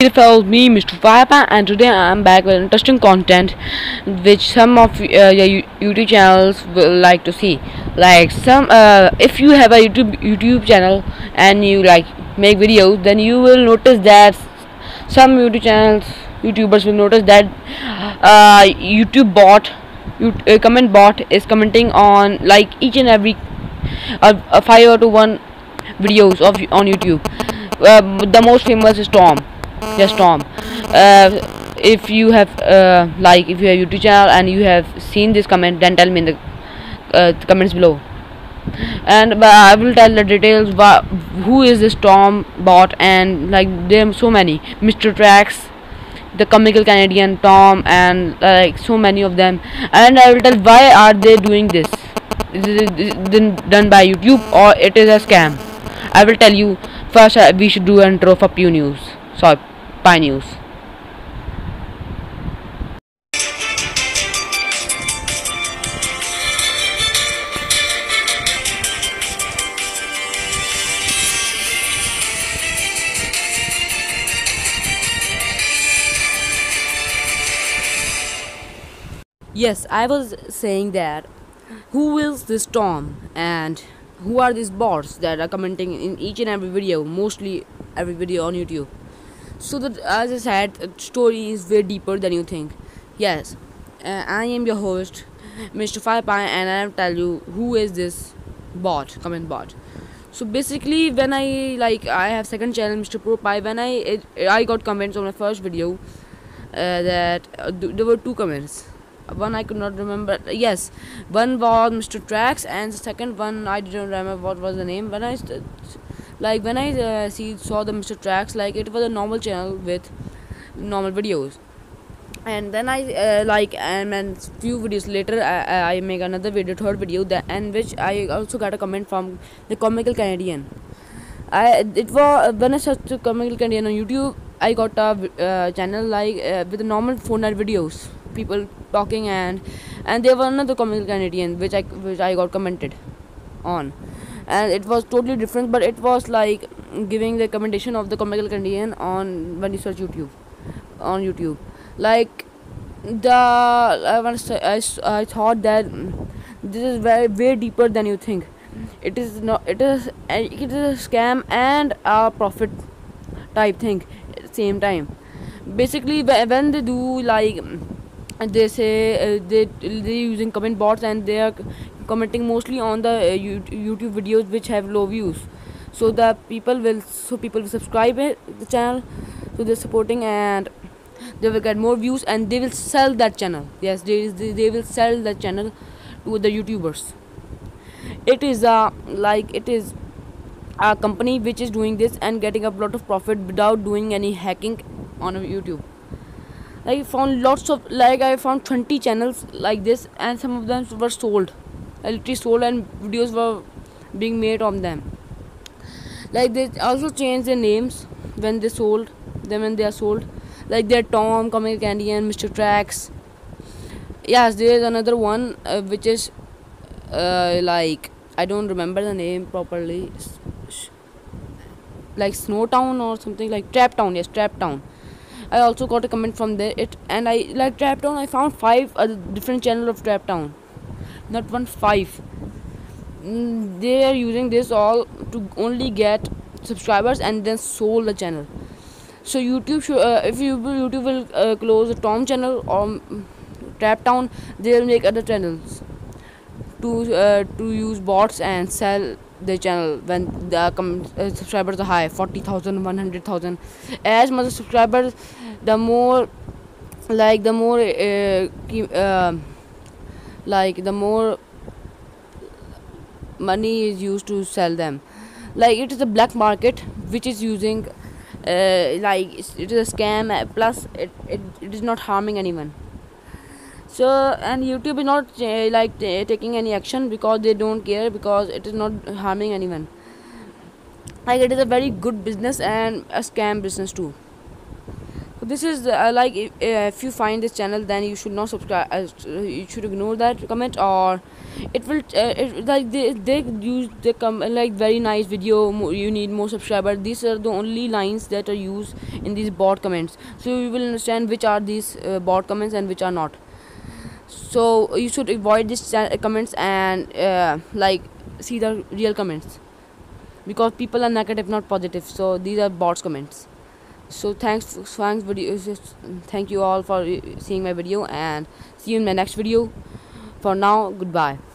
It follows me, Mr. Firepan, and today I am back with interesting content which some of your YouTube channels will like to see. Like if you have a YouTube channel and you like make videos, then you will notice that some YouTubers will notice that YouTube bot, comment bot is commenting on like each and every 5 to 1 videos of on YouTube. The most famous is Tom. Yes, Tom. If you have if you have YouTube channel and you have seen this comment, then tell me in the comments below. And I will tell the details. Who is this Tom bot? And like there are so many. Mr. Trax, the comical Canadian Tom, and like so many of them. And I will tell why are they doing this. Is it done by YouTube or it is a scam? I will tell you. First, we should do an intro for Pew News. Sorry, Pi News. Yes, I was saying that who is this Tom and who are these bots that are commenting in each and every video, mostly every video on YouTube. So that, as I said, the story is way deeper than you think. Yes, I am your host, Mr. Firepie, and I will tell you who is this bot, comment bot. So basically, when I have second channel, Mr. Pro Pie. When I got comments on my first video, that there were 2 comments. One I could not remember. Yes, one was Mr. Trax, and the second one I didn't remember what was the name. When I saw the Mr. Trax, like it was a normal channel with normal videos, and then and then few videos later I make another video, third video, that and which I also got a comment from the comical Canadian. It was when I searched the comical Canadian on YouTube, I got a channel with the normal phone videos, people talking, and there was another comical Canadian which I got commented on, and it was totally different, but it was like giving the recommendation of the comical Canadian on when you search YouTube on YouTube. Like I thought that this is way deeper than you think. It is not. It is a scam and a profit type thing at the same time. Basically, when they do they say they're using comment bots, and they are commenting mostly on the YouTube videos which have low views. So people will subscribe the channel, so they're supporting, and they will get more views, and they will sell that channel. Yes, they will sell that channel to the YouTubers. It is a company which is doing this and getting a lot of profit without doing any hacking on YouTube. I found 20 channels like this, and some of them were sold. I literally sold, and videos were being made on them. Like they also changed their names when they sold them, when they are sold. Like they're Tom, Comic Candy, and Mr. Trax. Yes, there is another one which is I don't remember the name properly. Like Snowtown or something, like Trap Town. Yes, Trap Town. I also got a comment from there. And I like Trap Town. I found 5 different channels of Trap Town. Not 1, 5. They are using this all to only get subscribers and then sold the channel. So YouTube if YouTube will close the Tom channel or Trap Town, they will make other channels to use bots and sell their channel when the subscribers are high, 40,000, 100,000. As much subscribers, the more the more money is used to sell them. Like it is a black market which is using it is a scam, plus it is not harming anyone. So, and YouTube is not taking any action because they don't care, because it is not harming anyone. Like it is a very good business and a scam business too. This is like if you find this channel, then you should not subscribe. You should ignore that comment, or it will like they use they come like very nice video. You need more subscribers. These are the only lines that are used in these bot comments. So you will understand which are these bot comments and which are not. So you should avoid these comments and like see the real comments, because people are negative, not positive. So these are bots comments. So thanks video. Thank you all for seeing my video, and see you in my next video. For now, goodbye.